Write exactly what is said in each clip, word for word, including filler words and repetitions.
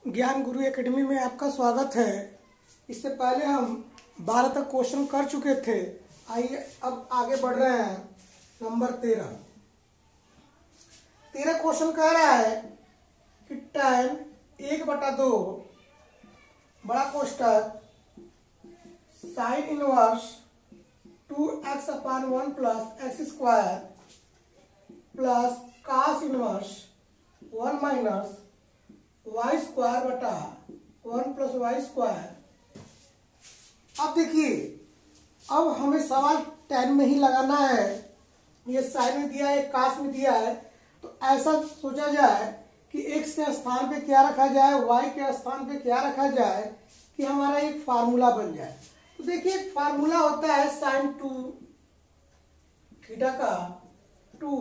ज्ञान गुरु एकेडमी में आपका स्वागत है। इससे पहले हम बारह तक क्वेश्चन कर चुके थे। आइए अब आगे बढ़ रहे हैं। नंबर तेरह तेरह क्वेश्चन कह रहा है कि tan एक बटा दो बड़ा कोष्टक sine inverse two x upon one plus x square plus cos inverse one minus y square बटा वन प्लस वाई स्क्वायर। अब देखिए, अब हमें सवाल टेन में ही लगाना है। ये साइन में दिया है, कास में दिया है, तो ऐसा सोचा जाए कि एक्स के स्थान पे क्या रखा जाए, वाई के स्थान पे क्या रखा जाए कि हमारा एक फार्मूला बन जाए। तो देखिए, एक फार्मूला होता है साइन टू थीटा का टू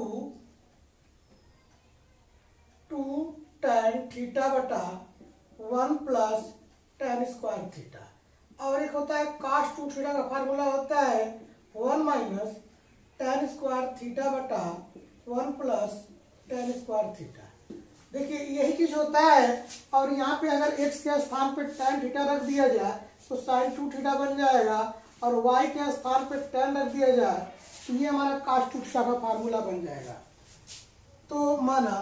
टू टेन थीटा बटा one plus tan square theta, और एक होता है कास टू थीटा का फार्मूला होता है one minus tan square theta बटा one plus tan square theta. देखिए, यही चीज होता है। और यहाँ पे अगर x के स्थान पे टेन थीटा रख दिया जाए तो साइन टू थीटा बन जाएगा, और y के स्थान पे टेन रख दिया जाए तो ये हमारा कास टू थीटा का फार्मूला बन जाएगा। तो माना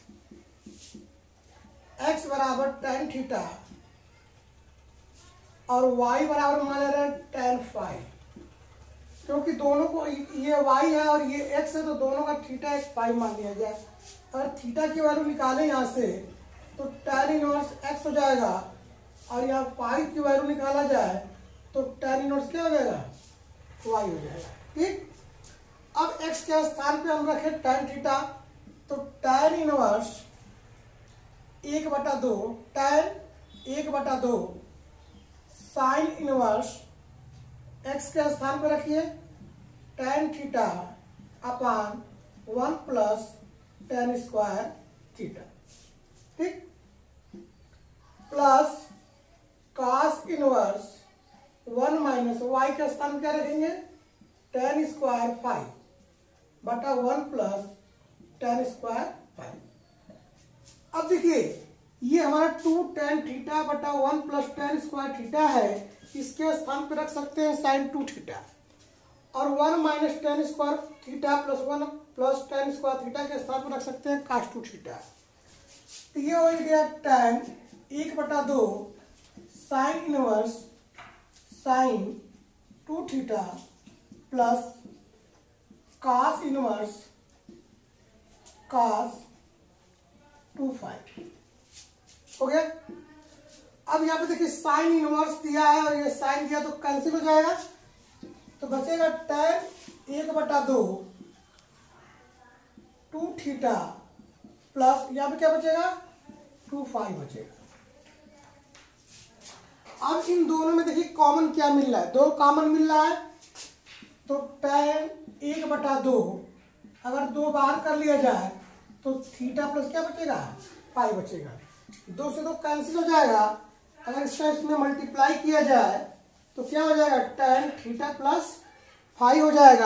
x बराबर टेन थीटा और y बराबर मान ले रहे हैं टेन फाइव, क्योंकि दोनों को ये y है और ये x है तो दोनों का थीटा एक फाइव मान लिया जाए। अगर थीटा की वैल्यू निकालें यहाँ से तो टेन इनवर्स x हो जाएगा, और यहाँ फाइव की वैल्यू निकाला जाए तो टेन इनवर्स क्या हो जाएगा, y हो जाएगा। ठीक, अब x के स्थान पे हम रखें टेन थीटा, तो टेन इनवर्स एक बटा दो टेन एक बटा दो साइन इनवर्स x के स्थान पर रखिए tan theta upon one plus tan square theta. ठीक, plus cos inverse one minus y के स्थान क्या रखेंगे टेन स्क्वायर फाइव बटा one plus tan square five. अब देखिए, ये हमारा टू टेन थीटा बटा one plus tan square theta है, इसके स्थान पे रख सकते हैं साइन टू थीटा, और one minus tan square theta plus one plus tan square theta के स्थान पर रख सकते हैं कास टू थीटा। तो ये हो गया टेन एक बटा दो sine inverse sine two theta plus cos inverse cos two five हो गया। अब यहाँ पे देखिए साइन इनवर्स दिया है और ये साइन दिया तो कैंसिल हो जाएगा, तो बचेगा टेन एक बटा दो टू थीटा प्लस यहाँ पे क्या बचेगा टू फाइव बचेगा। अब इन दोनों में देखिए कॉमन क्या मिल रहा है, दो कॉमन मिल रहा है, तो टेन एक बटा दो अगर दो बाहर कर लिया जाए तो थीटा प्लस क्या बचेगा फाइव बचेगा। दो से दो कैंसिल हो जाएगा। अगर इसका इसमें मल्टीप्लाई किया जाए तो क्या हो जाएगा टेन थीटा प्लस फाइव हो जाएगा।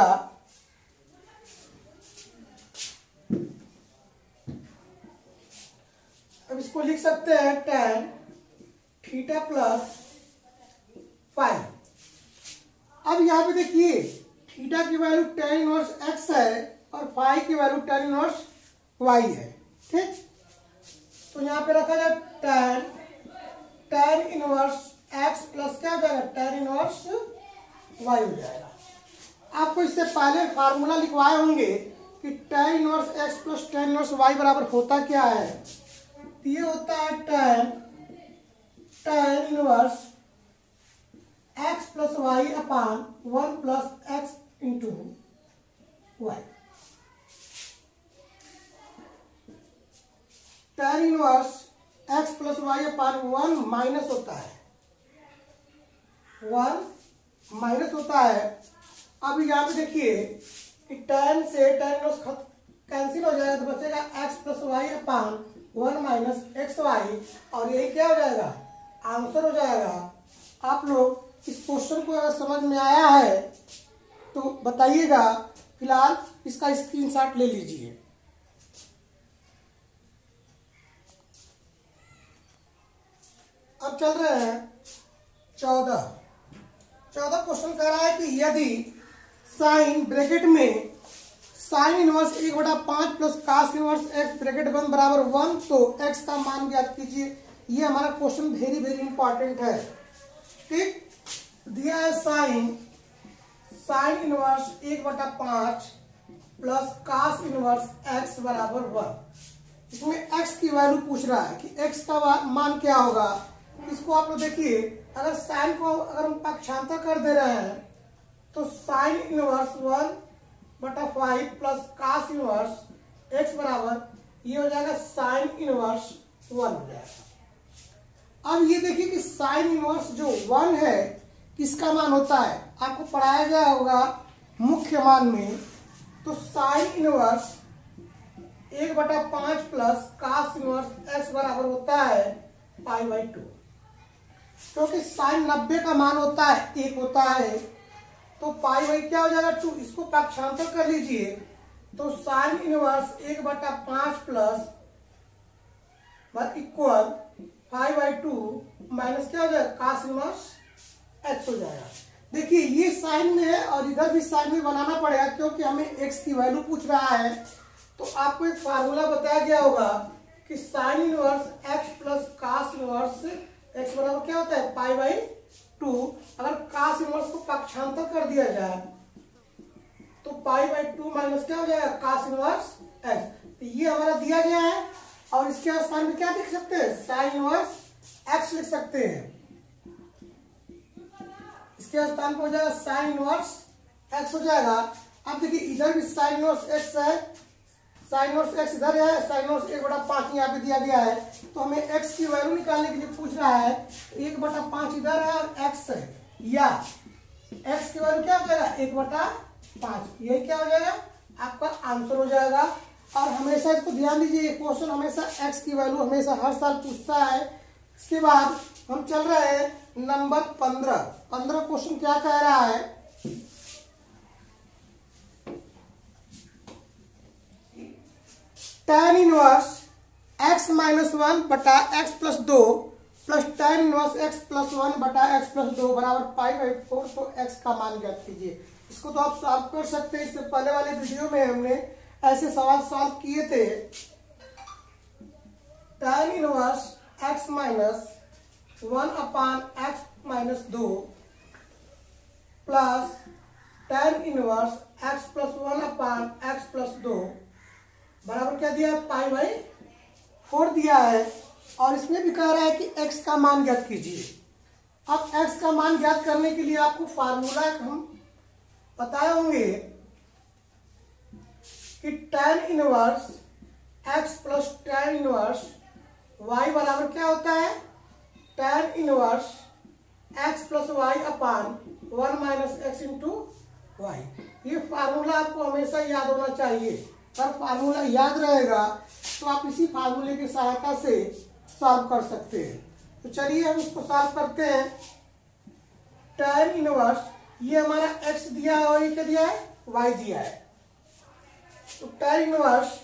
अब इसको लिख सकते हैं टेन थीटा प्लस फाइव। अब यहाँ पे देखिए थीटा की वैल्यू टेन इनवर्स एक्स है और फाइव की वैल्यू टेन इनवर्स वाई है। ठीक, तो यहाँ पे रखा जाए tan tan inverse x plus क्या हो जाएगा टेन इनवर्स वाई हो जाएगा। आपको इससे पहले फार्मूला लिखवाए होंगे कि tan inverse x plus tan inverse y बराबर होता क्या है। तो ये होता है tan tan inverse x plus y upon one plus x into y. Tan inverse x plus y upon one minus होता है वन माइनस होता है। अब यहाँ पे देखिए कि टेन से टेन इनवर्स कैंसिल हो जाएगा तो बचेगा x plus y upon one minus x y, और यही क्या हो जाएगा आंसर हो जाएगा। आप लोग इस क्वेश्चन को अगर समझ में आया है तो बताइएगा, फिलहाल इसका स्क्रीनशॉट ले लीजिए। अब चल रहे हैं चौदह। चौदह क्वेश्चन कह रहा है कि यदि साइन ब्रैकेट में साइन इनवर्स एक बटा पांच plus cos inverse x bracket बंद बराबर वन तो एक्स का मान ज्ञात कीजिए। ये हमारा क्वेश्चन वेरी वेरी इंपॉर्टेंट है। ठीक, दिया है साइन साइन इनवर्स एक बटा पांच प्लस कास इनवर्स एक्स बराबर वन। इसमें x की वैल्यू पूछ रहा है कि x का मान क्या होगा। इसको आप लोग देखिए, अगर साइन को अगर हम पक्षांतर कर दे रहे हैं तो साइन इनवर्स वन बटा five plus cos inverse x बराबर ये हो जाएगा साइन इनवर्स वन हो जाएगा। अब ये देखिए कि साइन इनवर्स जो वन है किसका मान होता है, आपको पढ़ाया गया होगा मुख्य मान में। तो साइन इनवर्स एक बटा पांच प्लस कास इनवर्स एक्स बराबर होता है पाई बाई टू, क्योंकि साइन नब्बे का मान होता है एक होता है, तो पाई बाई क्या हो जाएगा टू। इसको पक्षांतर कर लीजिए तो साइन इनवर्स एक बटा पांच plus equal pi by two minus क्या हो जाएगा कास इनवर्स एक्स हो जाएगा। देखिए ये साइन में है और इधर भी साइन में बनाना पड़ेगा क्योंकि हमें एक्स की वैल्यू पूछ रहा है। तो आपको एक फार्मूला बताया गया होगा कि sine inverse x plus cos inverse x बराबर क्या होता है पाई बाई टू। अगर कास इनवर्स को पक्षांतर कर दिया जाए तो पाई बाई टू माइनस क्या हो जाएगा कास इनवर्स एक्स। तो ये हमारा दिया गया है और इसके स्थान में क्या लिख सकते हैं साइन इनवर्स एक्स लिख सकते हैं। इसके स्थान पर हो जाएगा साइन इनवर्स एक्स हो जाएगा। अब देखिए इधर भी साइन इनवर्स एक्स है, साइन इनवर्स एक्स इधर है, साइन इनवर्स एक बटा पांच यहाँ पे दिया गया है। तो हमें एक्स की वैल्यू निकालने के लिए पूछ रहा है, एक बटा पांच इधर है और एक्स है, या एक्स की वैल्यू क्या हो जाएगा एक बटा पांच। यही क्या हो जाएगा आपका आंसर हो जाएगा। और हमेशा इसको ध्यान दीजिए, क्वेश्चन हमेशा एक्स की वैल्यू हमेशा हर साल पूछता है। इसके बाद हम चल रहे हैं नंबर पंद्रह। पंद्रह क्वेश्चन क्या कह रहा है, tan inverse x minus one बटा एक्स प्लस दो plus tan inverse x plus one बटा एक्स प्लस दो बराबर पाई बाई फोर। तो x का मान ज्ञात कीजिए। इसको तो आप सॉल्व कर सकते हैं। इससे पहले वाले वीडियो में हमने ऐसे सवाल सॉल्व किए थे। tan inverse x minus one upon x minus दो plus tan inverse x plus one upon x plus दो बराबर क्या दिया है पाई बाई फोर दिया है। और इसमें भी कह रहा है कि x का मान ज्ञात कीजिए। अब x का मान ज्ञात करने के लिए आपको फार्मूला हम बताए होंगे कि tan inverse x plus tan inverse y बराबर क्या होता है tan inverse x plus y upon one minus x into y. ये फार्मूला आपको हमेशा याद होना चाहिए। अगर फार्मूला याद रहेगा तो आप इसी फार्मूले की सहायता से सॉल्व कर सकते हैं। तो चलिए हम इसको सॉल्व करते हैं। tan इनवर्स ये हमारा x दिया है और ये क्या दिया है y दिया है। तो tan इनवर्स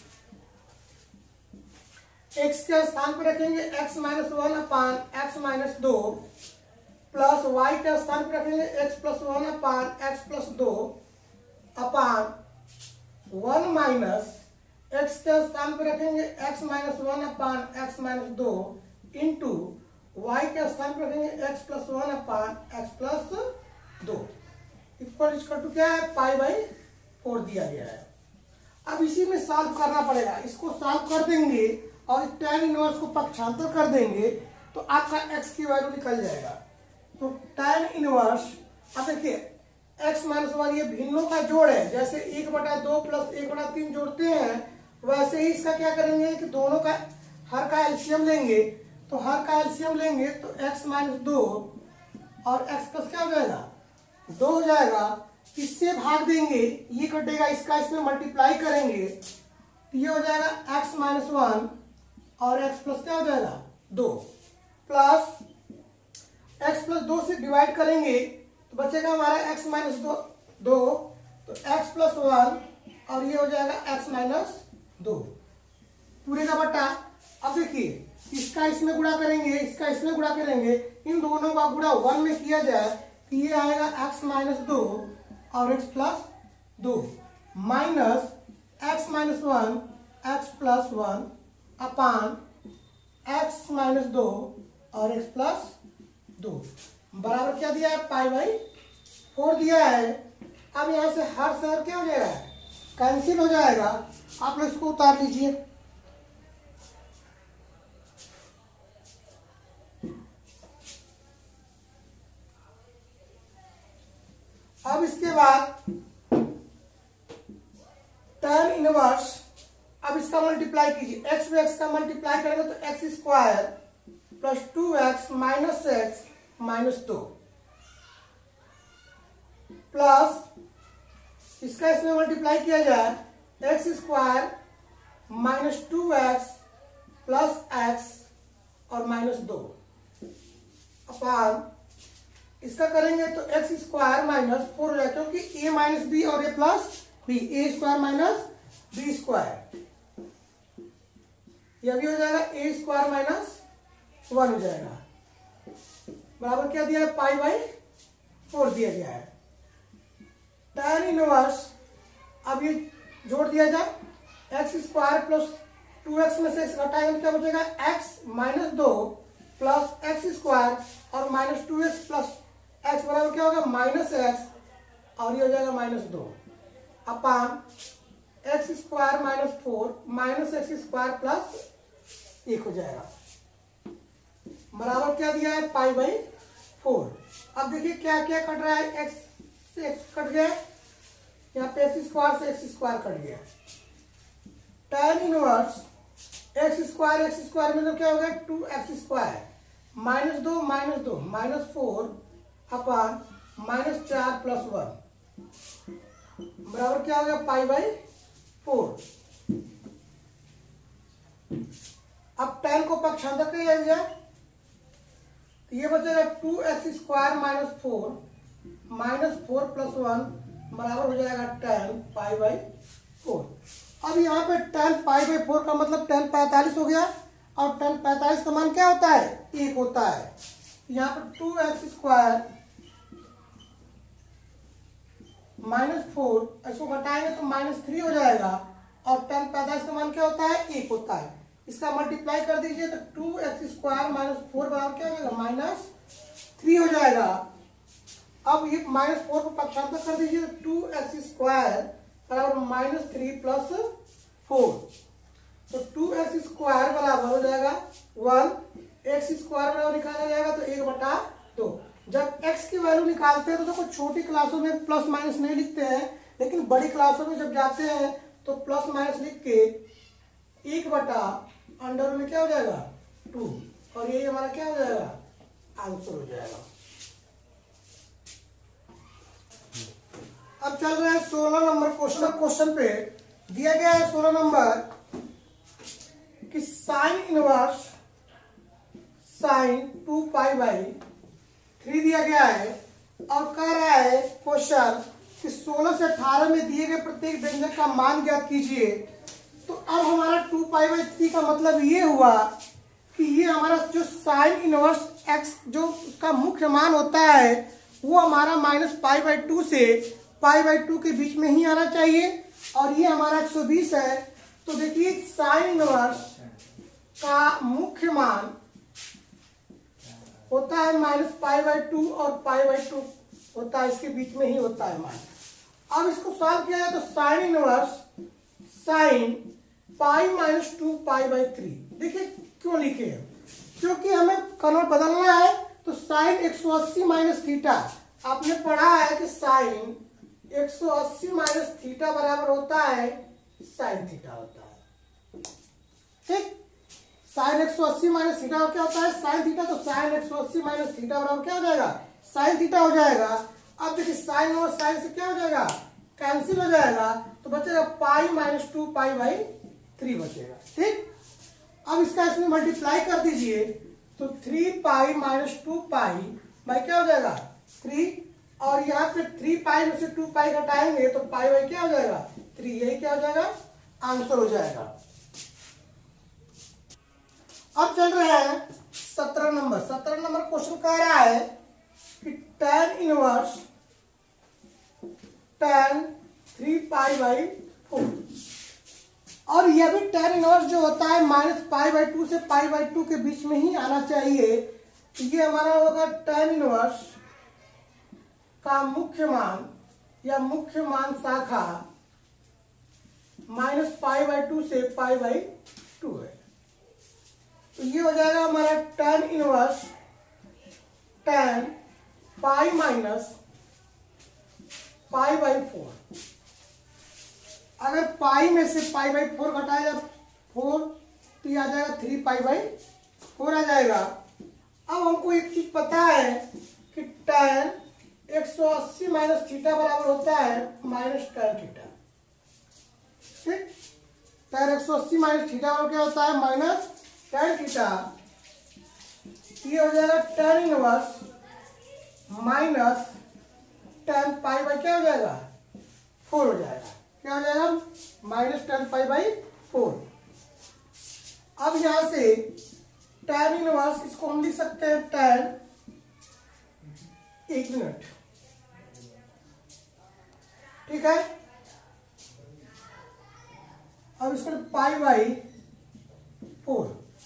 x के स्थान पर रखेंगे x minus one upon x minus दो प्लस y के स्थान पर रखेंगे x plus one upon x plus दो अपान वन माइनस एक्स के स्थान पर रखेंगे x minus one upon x minus दो इंटू वाई के स्थान पर रखेंगे x plus one upon x plus दो इक्वल इक्वल टू क्या है पाई बाई फोर दिया गया है। अब इसी में सॉल्व करना पड़ेगा। इसको सॉल्व कर देंगे और tan इनवर्स को पक्षांतर कर देंगे तो आपका x की वैल्यू निकल जाएगा। तो tan इनवर्स अब देखिए x माइनस वन ये भिन्नों का जोड़ है। जैसे एक बटा दो प्लस एक बटा तीन जोड़ते हैं वैसे ही इसका क्या करेंगे कि दोनों का हर का एलसीएम लेंगे। तो हर का एलसीएम लेंगे तो x माइनस दो और x प्लस क्या हो जाएगा दो हो जाएगा। इससे भाग देंगे ये कटेगा, इसका इसमें मल्टीप्लाई करेंगे तो ये हो जाएगा x माइनस वन और x प्लस क्या हो जाएगा दो प्लस x प्लस दो से डिवाइड करेंगे तो बचेगा हमारा x माइनस दो दो तो x प्लस वन और ये हो जाएगा x माइनस दो पूरे का बटा। अब देखिए इसका इसमें गुणा करेंगे, इसका इसमें गुणा करेंगे, इन दोनों का गुणा वन में किया जाए तो ये आएगा एक्स माइनस दो और एक्स प्लस दो minus x minus one x plus one upon x minus दो और एक्स प्लस दो बराबर क्या दिया है, पाई बाई फोर दिया है। अब यहां से हर शहर क्या हो जाएगा, कैंसिल हो जाएगा। आप लोग इसको उतार लीजिए। अब इसके बाद tan इनवर्स, अब इसका मल्टीप्लाई कीजिए, x में x का मल्टीप्लाई करेंगे तो x square plus two x minus x minus दो प्लस इसका इसमें मल्टीप्लाई किया जाए x square minus two x plus x और माइनस दो अपान इसका करेंगे तो एक्स स्क्वायर माइनस फोर हो जाएगा, क्योंकि ए माइनस बी और A plus B, A square minus B square, यह भी हो जाएगा ए स्क्वायर माइनस वन हो जाएगा बराबर क्या दिया है, पाई बाई फोर दिया गया है। tan इनवर्स, अब ये जोड़ दिया जाए, x square plus two x में से एक्स घटाएंगे तो क्या बचेगा, एक्स माइनस दो प्लस एक्स स्क्वायर और minus two x plus x बराबर क्या होगा, माइनस एक्स और ये हो जाएगा माइनस दो upon x square minus four minus x square plus एक हो जाएगा बराबर क्या दिया है, पाई बाई फोर। अब देखिए क्या क्या कट रहा है, एक्स से एक्स कट गया, यहाँ पे एक्स स्क्वायर से एक्स स्क्वायर कट गया। tan inverse x square x square में तो क्या हो गया, टू एक्स स्क्वायर माइनस दो माइनस दो माइनस फोर अपान माइनस चार प्लस वन बराबर क्या हो गया, पाई बाई फोर। अब tan को पक्षांतर किया जाए तो ये बचेगा two x square minus four minus four plus one बराबर हो जाएगा tan पाई बाई फोर। अब यहाँ पे tan पाई बाई फोर का मतलब tan पैंतालीस हो गया, और tan पैंतालीस का मान क्या होता है, एक होता है। यहाँ पर two x square minus four, इसको घटाएंगे तो माइनस थ्री हो जाएगा, और tan पैंतालीस का मान क्या होता है, एक होता है। इसका मल्टीप्लाई कर दीजिए तो two x square minus four बराबर क्या हो जाएगा, माइनस थ्री हो जाएगा। अब ये माइनस फोर को पक्षांतर कर दीजिए तो टू एक्स स्क्वायर बराबर माइनस थ्री प्लस फोर, तो टू एक्स स्क्वायर बराबर हो जाएगा वन, एक्स स्क्वायर बराबर निकाला जाएगा तो एक बटा दो। जब x की वैल्यू निकालते हैं तो देखो छोटी क्लासों में प्लस माइनस नहीं लिखते हैं, लेकिन बड़ी क्लासों में जब जाते हैं तो प्लस माइनस लिख के एक बटा अंडर में क्या हो जाएगा, टू, और यही हमारा क्या हो जाएगा, आंसर हो जाएगा। अब चल रहे हैं सोलह नंबर क्वेश्चन। क्वेश्चन पे दिया गया है सोलह नंबर कि sine inverse sine two pi by three दिया गया है, और कह रहा है क्वेश्चन कि सोलह से अठारह में दिए गए प्रत्येक व्यंजक का मान ज्ञात कीजिए। तो अब हमारा टू पाई बाई थ्री का मतलब ये हुआ कि ये हमारा जो साइन इनवर्स एक्स जो उसका मुख्य मान होता है वो हमारा माइनस पाई बाई टू से पाई बाई टू के बीच में ही आना चाहिए, और ये हमारा एक सौ बीस है। तो देखिए साइन इनवर्स का मुख्य मान होता है माइनस पाई बाई टू और पाई बाई टू होता है, इसके बीच में ही होता है मान। अब इसको सॉल्व किया जाए तो sine inverse sine pi minus two pi by three, देखिए क्यों लिखे हैं, क्योंकि हमें कन्वर्ट बदलना है। तो साइन एक सौ अस्सी माइनस थीटा, आपने पढ़ा है कि साइन एक सौ अस्सी माइनस थीटा बराबर होता है साइन थीटा होता है, ठीक। साइन एक सौ अस्सी माइनस थीटा क्या होता है, साइन थीटा। तो साइन एक सौ अस्सी माइनस थीटा बराबर क्या हो जाएगा, साइन थीटा हो जाएगा। अब देखिए साइन और साइन से क्या हो जाएगा, कैंसिल हो जाएगा, तो बचेगा pi minus two pi by three बचेगा, ठीक। अब इसका इसमें मल्टीप्लाई कर दीजिए तो three pi minus two pi by क्या हो जाएगा, थ्री, और यहाँ पे थ्री पाई में से टू पाई घटाएंगे तो पाई बाई क्या हो जाएगा, थ्री, यही क्या हो जाएगा, आंसर हो जाएगा। अब चल रहे हैं सत्रह नंबर। सत्रह नंबर क्वेश्चन कह रहा है कि tan inverse tan three pi by four, और यह भी tan इनवर्स जो होता है माइनस पाई बाई टू से पाई बाई टू के बीच में ही आना चाहिए। ये हमारा होगा tan इनवर्स का मुख्य मान या मुख्य मान शाखा माइनस पाई बाई टू से पाई बाई टू है। तो ये हो जाएगा हमारा tan inverse tan pi minus pi by four. अगर पाई में से पाई बाई फोर घटाया फोर तो ये आ जाएगा थ्री पाई बाई फोर आ जाएगा। अब हमको एक चीज पता है कि tan एक सौ अस्सी माइनस थीटा बराबर होता है माइनस tan थीटा। ठीक, tan एक सौ अस्सी माइनस थीटा बराबर क्या होता है माइनस tan थीटा। ये हो जाएगा tan inverse minus tan pi by क्या हो जाएगा फोर हो जाएगा। क्या हो जाएगा minus tan pi by four. अब यहां से tan इनवर्स इसको हम लिख सकते हैं tan, एक मिनट, ठीक है। अब इसको पाई बाई फोर।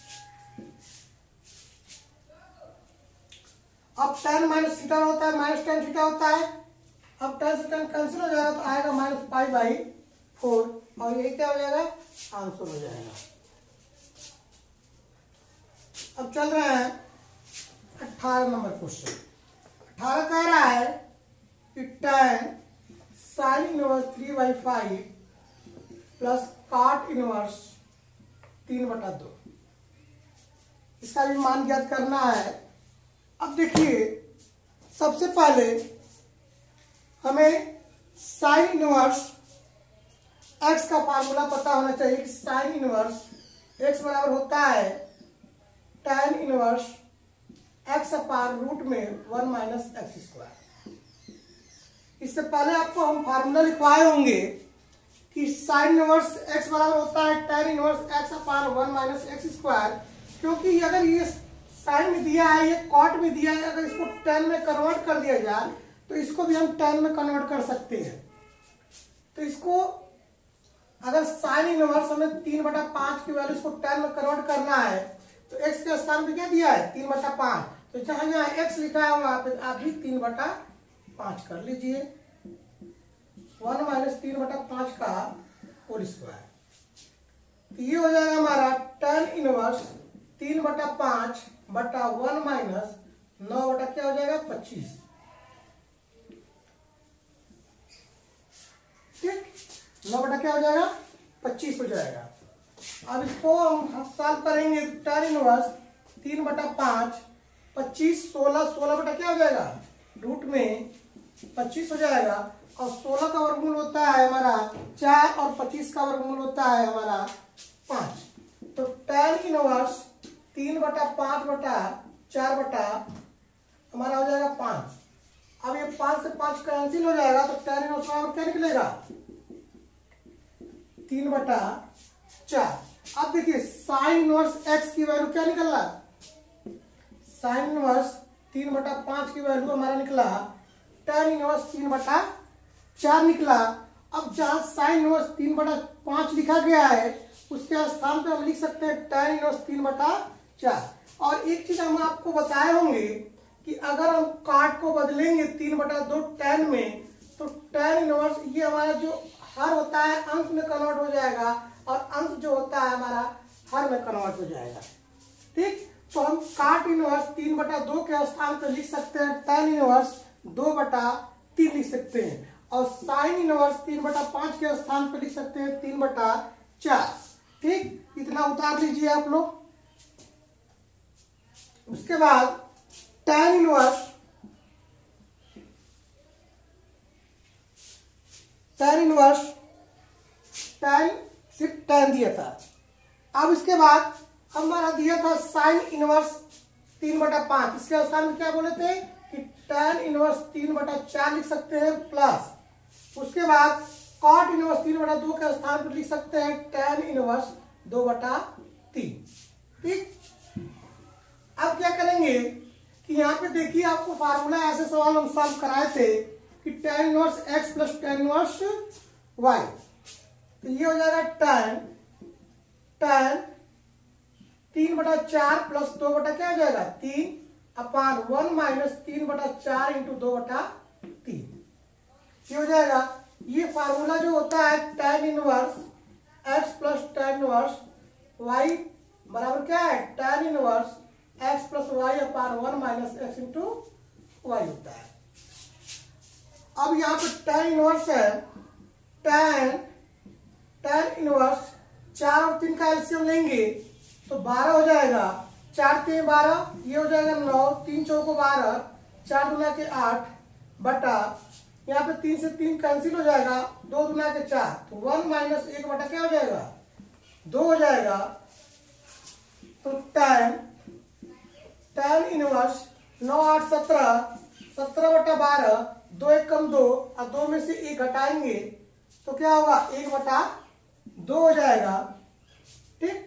अब tan माइनस थीटा होता है माइनस tan थीटा होता है। अब tan से tan कैंसिल हो जाएगा तो आएगा माइनस पाई बाई फोर, और ये क्या हो जाएगा आंसर हो जाएगा। अब चल रहे हैं अठारह नंबर क्वेश्चन। अठारह कह रहा है कि tan sine inverse three by five plus cot inverse तीन बटा दो, इसका भी मान ज्ञात करना है। अब देखिए सबसे पहले हमें साइन इनवर्स एक्स का फार्मूला पता होना चाहिए कि साइन इनवर्स एक्स बराबर होता है tan inverse x upon root में वन माइनस एक्स स्क्वायर। इससे पहले आपको हम फार्मूला लिखवाए होंगे कि साइन इनवर्स एक्स बराबर होता है tan inverse x upon one minus x square, क्योंकि अगर ये साइन में दिया है ये कॉट में दिया है, अगर इसको tan में कन्वर्ट कर दिया जाए तो इसको भी हम tan में कन्वर्ट कर सकते हैं। तो इसको अगर साइन इनवर्स हमें तीन बटा पांच की वैल्यू इसको tan में कन्वर्ट करना है तो x के स्थान पे क्या दिया है तीन बटा पांच, तो जहां जहां x लिखा है वहां पे आप भी तीन बटा पांच कर लीजिए। वन माइनस तीन बटा पांच का होल स्क्वायर। तो ये हो जाएगा हमारा tan इनवर्स तीन बटा पांच बटा वन माइनस नौ बटा क्या हो जाएगा पच्चीस। ठीक, नौ बटा क्या हो जाएगा पच्चीस हो जाएगा। अब इसको हम साल करेंगे tan इनवर्स तीन बटा पांच पच्चीस सोलह, सोलह बटा क्या हो जाएगा रूट में पच्चीस हो जाएगा। और सोलह का वर्गमूल होता है हमारा चार और पच्चीस का वर्गमूल होता है हमारा पांच। तो tan इनवर्स तीन बटा पांच बटा चार बटा हमारा हो जाएगा पांच। अब ये पांच से पांच कैंसिल हो जाएगा तो tan इनवर्स बराबर क्या निकलेगा तीन बटा चार। अब देखिए साइन इनवर्स एक्स की वैल्यू क्या निकल रहा, साइन इनवर्स तीन बटा पांच की वैल्यू हमारा निकला tan इनवर्स तीन बटा चार निकला। अब जहां साइन इनवर्स तीन बटा पांच लिखा गया है उसके स्थान पे हम लिख सकते हैं tan इनवर्स तीन बटा चार। और एक चीज हम आपको बताए होंगे कि अगर हम काट को बदलेंगे तीन बटा दो tan में तो tan इनवर्स ये हमारा जो हर होता है अंश में कन्वर्ट हो जाएगा और अंश जो होता है हमारा हर में कन्वर्ट हो जाएगा। ठीक, तो हम काट इनवर्स तीन बटा दो के स्थान पर लिख सकते हैं tan इनवर्स दो बटा तीन लिख सकते हैं, और साइन इनवर्स तीन बटा पांच के स्थान पर लिख सकते हैं तीन बटा चार। ठीक, इतना उतार लीजिए आप लोग। उसके बाद tan inverse tan inverse tan सिर्फ tan दिया था। अब इसके बाद हमारा दिया था साइन इनवर्स तीन बटा पांच, इसके स्थान में क्या बोले थे कि tan इनवर्स तीन बटा चार लिख सकते हैं प्लस उसके बाद कॉट इनवर्स तीन बटा दो के स्थान पर लिख सकते हैं tan इनवर्स दो बटा तीन। ठीक, करेंगे कि यहाँ पे देखिए आपको फार्मूला ऐसे सवाल हम सॉल्व कराए थे कि tan inverse x plus tan inverse y, तो ये हो जाएगा tan tan तीन बटा चार प्लस दो बटा क्या हो जाएगा तीन अपान वन माइनस तीन बटा चार इंटू दो बटा तीन, ये हो जाएगा। ये फार्मूला जो होता है tan inverse x plus tan inverse y बराबर क्या है tan inverse x plus y upon one minus x into y होता है। अब यहाँ पे tan इनवर्स है, tan tan इनवर्स चार और तीन का एलसीएम लेंगे तो बारह हो जाएगा, चार तीन बारह, ये हो जाएगा नौ, तीन चौको बारह, चार दुना के आठ बटा यहाँ पे तीन से तीन कैंसिल हो जाएगा, दो दुना के चार, तो वन माइनस एक बटा क्या हो जाएगा दो हो जाएगा। तो tan tan इनवर्स नौ आठ सत्रह, सत्रह बटा बारह, दो एक कम दो, और दो में से एक घटाएंगे तो क्या होगा एक बटा दो हो जाएगा, ठीक।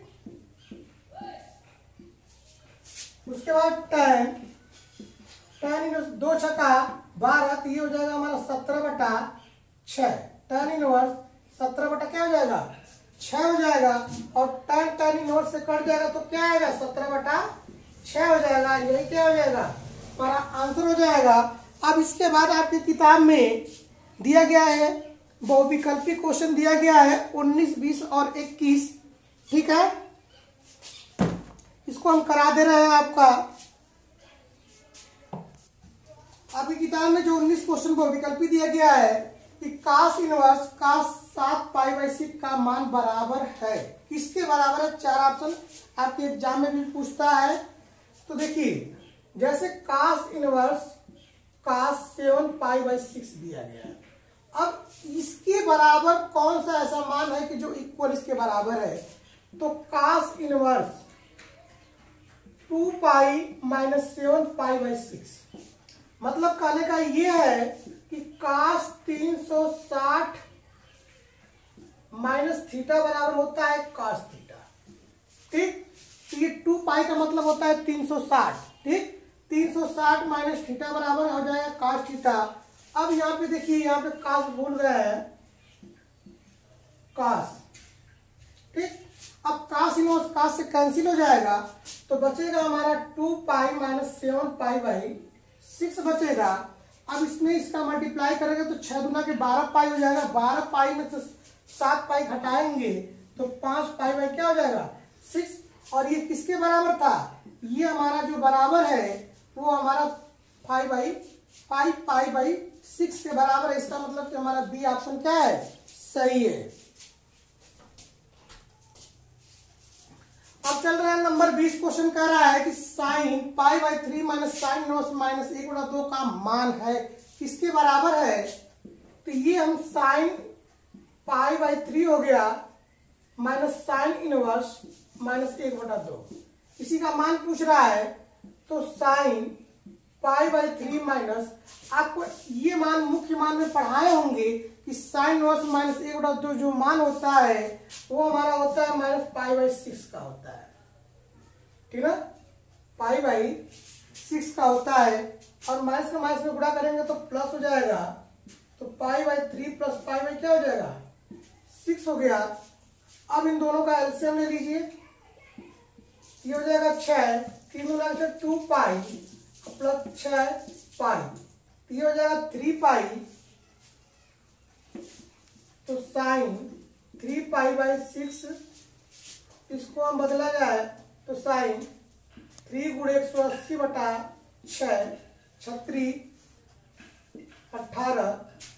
उसके बाद tan tan इनवर्स दो छका बारह, तो ये हो जाएगा हमारा सत्रह बटा छह, tan इनवर्स सत्रह बटा क्या हो जाएगा छह हो जाएगा, और tan tan इनवर्स से कट जाएगा तो क्या आएगा सत्रह बटा छह हो जाएगा, यही क्या हो जाएगा हमारा आंसर हो जाएगा। अब इसके बाद आपकी किताब में दिया गया है बहुविकल्पी क्वेश्चन दिया गया है उन्नीस बीस और इक्कीस, ठीक है, इसको हम करा दे रहे हैं आपका। आपकी किताब में जो उन्नीस क्वेश्चन बहुविकल्पी दिया गया है कि कास इनवर्स कास सात पाई बाई सिक्स का मान बराबर है, किसके बराबर है, चार ऑप्शन आपके एग्जाम में भी पूछता है। तो देखिए जैसे cos inverse cos seven pi by six दिया गया है, अब इसके बराबर कौन सा ऐसा मान है कि जो इक्वल इसके बराबर है, तो cos inverse two pi minus seven pi by six, मतलब कहने का ये है कि कास तीन सौ साठ माइनस थीटा बराबर होता है कास थीटा, ठीक। तो ये टू पाई का मतलब होता है तीन सौ साठ, ठीक, तीन सौ साठ माइनस थीटा बराबर हो जाएगा कास थीटा। अब यहाँ पे देखिए यहाँ पे कास भूल गया है कास, ठीक। अब कास इनवर्स कास से कैंसिल हो जाएगा तो बचेगा हमारा two pi minus seven pi by six बचेगा। अब इसमें इसका मल्टीप्लाई करेंगे तो छह दुना के बारह पाई हो जाएगा, बारह पाई में से सात पाई घटाएंगे तो पांच पाई बाई क्या हो जाएगा सिक्स, और ये किसके बराबर था, ये हमारा जो बराबर है वो हमारा five by five pi by six के बराबर है। इसका मतलब कि हमारा बी ऑप्शन क्या है सही है। अब चल रहा है नंबर बीस, क्वेश्चन कह रहा है कि sine pi by three minus sine inverse minus एक बटा दो का मान है, किसके बराबर है, तो ये हम साइन पाई बाई थ्री हो गया माइनस साइन इनवर्स माइनस एक बटा दो, इसी का मान पूछ रहा है। तो sine pi by three minus, आपको ये मान मुख्य मान में पढ़ाए होंगे कि साइन इनवर्स माइनस एक बटा दो जो मान होता है वो हमारा होता है माइनस पाई बाई सिक्स का होता है, ठीक है, पाई बाई सिक्स का होता है, और माइनस का माइनस में गुणा करेंगे तो प्लस हो जाएगा, तो pi by three plus pi by क्या हो जाएगा सिक्स हो गया। अब इन दोनों का एलसीएम ले लीजिए, ये हो जाएगा छह, तीन गुना से टू पाई प्लस छह पाई, ये हो जाएगा थ्री पाई, तो sine three pi by six, इसको हम बदला जाए तो साइन थ्री गुणे एक सौ अस्सी बटा छह, छत्री अठारह,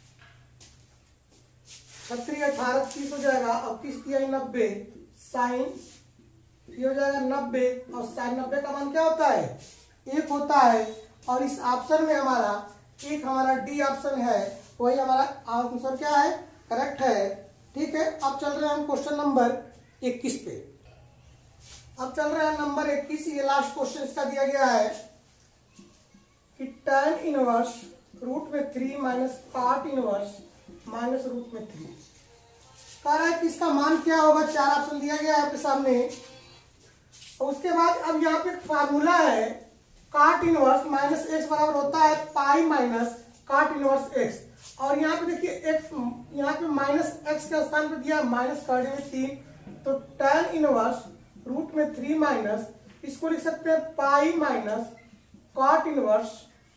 छत्री अठारह तीस हो जाएगा, और तीस तिया नब्बे, साइन ये हो जाएगा नब्बे, और साइन नब्बे का मान क्या होता है एक होता है, और इस ऑप्शन में हमारा एक हमारा डी ऑप्शन है, वही हमारा आंसर क्या है करेक्ट है, ठीक है। अब चल रहे हैं हम क्वेश्चन नंबर इक्कीस पे। अब चल रहा है नंबर इक्कीस, ये लास्ट क्वेश्चन इसका दिया गया है कि tan इनवर्स रूट में three minus cot inverse minus root में थ्री, कह रहा है कि इसका मान क्या होगा, चार ऑप्शन दिया गया है आपके सामने। और उसके बाद अब यहाँ पे फार्मूला है काट इनवर्स माइनस एक्स बराबर होता है pi minus cot inverse x. और यहाँ पे देखिए एक्स, यहाँ पे माइनस एक्स के स्थान पे दिया माइनस कर देंगे तीन, तो टेन इनवर्स रूट में थ्री माइनस, इसको लिख सकते हैं pi minus cot inverse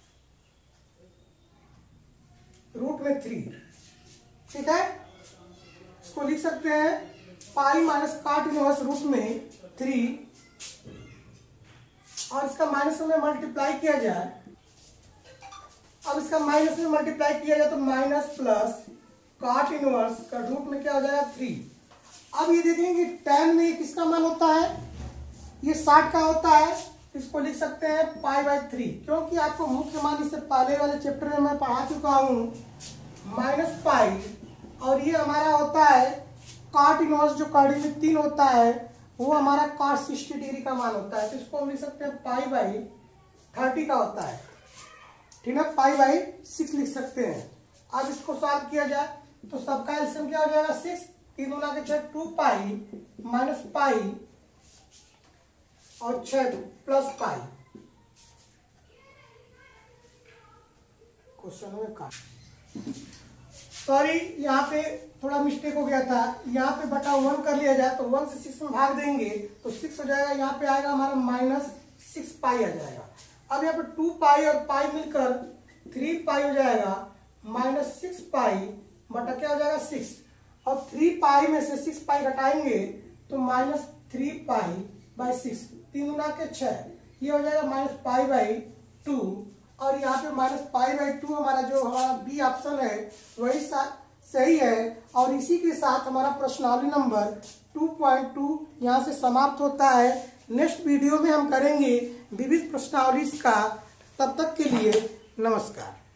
root में थ्री। ठीक है, इसको लिख सकते हैं pi minus cot inverse root में थ्री, और इसका माइनस में मल्टीप्लाई किया जाए, अब इसका माइनस में मल्टीप्लाई किया जाए तो माइनस प्लस काट इनवर्स का रूट में क्या हो जाएगा थ्री। अब ये देखेंगे टेन में किसका मान होता है, ये साठ का होता है, इसको लिख सकते हैं पाई बाई थ्री, क्योंकि आपको मुख्य मान इससे पहले वाले चैप्टर में मैं पढ़ा चुका हूं माइनस पाई, और ये हमारा होता है काट इनवर्स जो कड़ी में तीन होता है वो हमारा काट सिक्सटी डिग्री का मान होता है, तो इसको हम लिख सकते हैं पाई बाई थर्टी का होता है। ठीक है, पाई बाई सिक्स लिख सकते हैं। अब इसको सॉल्व किया जाए तो सबका एलसीएम क्या हो जाएगा सिक्स, तीन गुना के छह टू पाई माइनस पाई और छह प्लस पाई। क्वेश्चन में का सॉरी यहाँ पे थोड़ा मिस्टेक हो गया था, यहाँ पे बटा वन कर लिया जाए तो वन से सिक्स में भाग देंगे तो सिक्स हो जाएगा, यहाँ पे आएगा हमारा माइनस सिक्स पाई आ जाएगा। अब यहाँ पे टू पाई और पाई मिलकर थ्री पाई हो जाएगा, माइनस सिक्स पाई बटा क्या हो जाएगा सिक्स, और थ्री पाई में से सिक्स पाई घटाएंगे तो minus three pi by six, तीन गुना के छः, ये हो जाएगा माइनस पाई बाई टू, और यहाँ पे माइनस पाई बाई टू हमारा जो हमारा बी ऑप्शन है वही सही है। और इसी के साथ हमारा प्रश्नावली नंबर टू पॉइंट टू यहाँ से समाप्त होता है। नेक्स्ट वीडियो में हम करेंगे विविध प्रश्नावली का, तब तक के लिए नमस्कार।